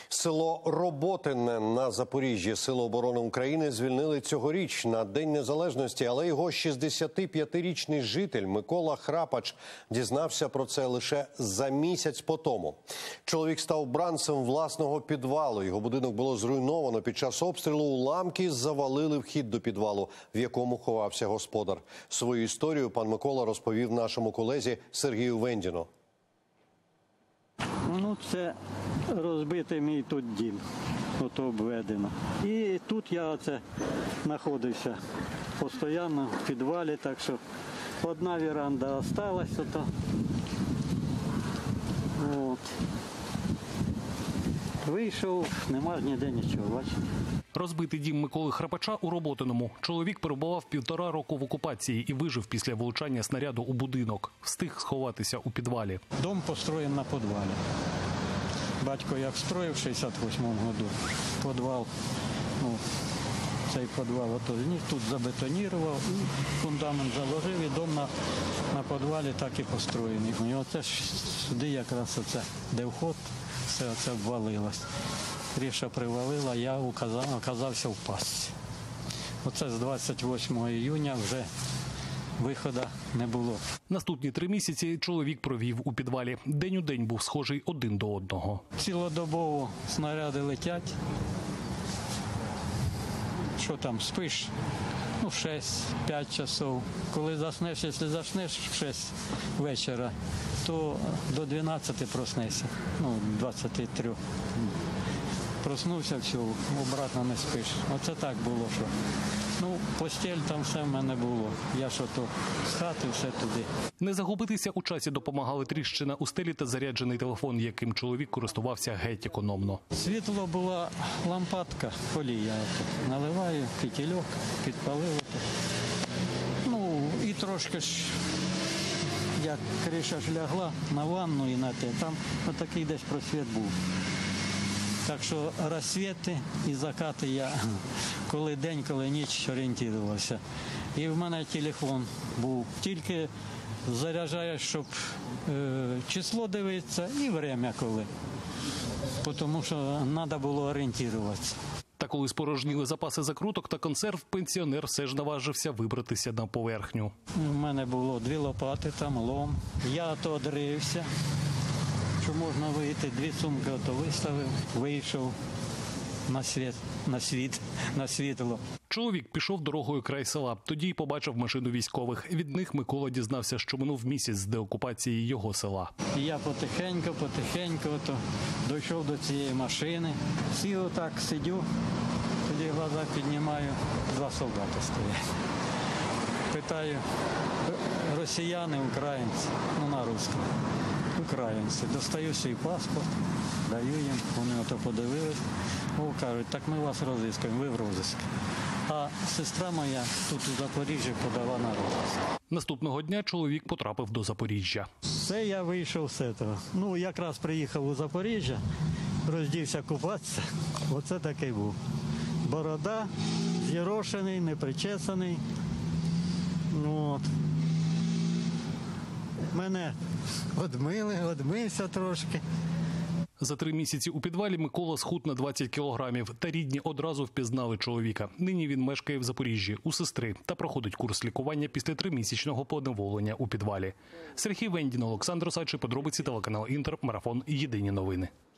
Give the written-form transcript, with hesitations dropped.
Село Роботине на Запоріжжі Сили оборони України звільнили цьогоріч на День Незалежності, але його 65-річний житель Микола Храпач дізнався про це лише за місяць по тому. Чоловік став бранцем власного підвалу. Його будинок було зруйновано під час обстрілу. Уламки завалили вхід до підвалу, в якому ховався господар. Свою історію пан Микола розповів нашому колезі Сергію Вендіну. Ну, це розбитий мій тут дім, ото обведено. І тут я оце знаходився постійно в підвалі, так що одна віранда залишилась ото. От. Вийшов, нема ніде нічого, бачите. Розбитий дім Миколи Храпача у Роботиному. Чоловік перебував 1,5 року в окупації і вижив після влучання снаряду у будинок. Встиг сховатися у підвалі. Дом построєн на підвалі. Батько як строїв в 68-му году підвал, цей підвал тут забетонував, і фундамент заложив, і дом на підвалі так і построєний. І оце ж сюди якраз оце, де вход, все це обвалилось. Ріша привалила, я оказався в пастці. Оце з 28 іюня вже виходу не було. Наступні 3 місяці чоловік провів у підвалі. День у день був схожий один до одного. Цілодобово снаряди летять. Що там, спиш? 6-5 часов. Коли заснеш, якщо заснеш в 6 вечора, то до 12 проснешся, 23. Проснувся, все, обратно не спиш. Оце так було, що. Постіль там все в мене було. Я що то з хати, все туди. Не загубитися у часі допомагали тріщина у стелі та заряджений телефон, яким чоловік користувався геть економно. Світло була лампадка, фолія. Наливаю, фітільок, підпалив. І трошки ж, як криша ж лягла на ванну і на те, там отакий десь просвіт був. Так що розсвіти і закати я коли день, коли ніч орієнтувався. І в мене телефон був. Тільки заряджаєш, щоб число дивитися і время коли. Тому що треба було орієнтуватися. Та коли спорожніли запаси закруток та консерв, пенсіонер все ж наважився вибратися на поверхню. У мене було 2 лопати, там лом. Я то одрився. Що можна вийти, 2 сумки ото виставив, вийшов на світло. Чоловік пішов дорогою край села, тоді й побачив машину військових. Від них Микола дізнався, що минув місяць з деокупації його села. І я потихеньку дійшов до цієї машини, сів отак, сидю, тоді глаза піднімаю, 2 солдати стоять. Питаю, росіяни, українці, на русскому. Українці. Достаю свій паспорт, даю їм, вони ото подивились. Кажуть, так ми вас розіскуємо, ви в розиску. А сестра моя тут у Запоріжжі подала на розиск. Наступного дня чоловік потрапив до Запоріжжя. Це я вийшов з цього. Якраз приїхав у Запоріжжя, роздівся купатися. Оце такий був. Борода, зірошений, непричесаний. Мене одмився трошки. За 3 місяці у підвалі Микола схуд на 20 кілограмів. Та рідні одразу впізнали чоловіка. Нині він мешкає в Запоріжжі у сестри та проходить курс лікування після 3-місячного поневолення у підвалі. Сергій Вендін, Олександр Осадчий, подробиці, телеканал Інтер, марафон «Єдині новини».